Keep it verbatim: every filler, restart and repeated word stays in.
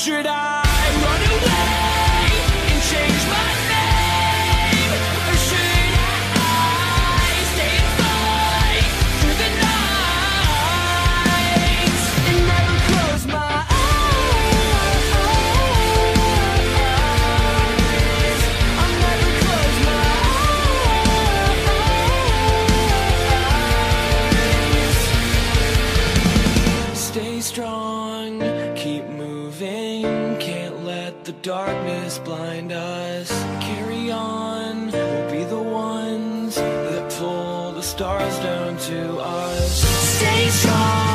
Should I run away and change my name? Or should I stay and fight through the night and never close my eyes? I'll never close my eyes. Stay strong, keep moving, can't let the darkness blind us. Carry on, we'll be the ones that pull the stars down to us. Stay strong.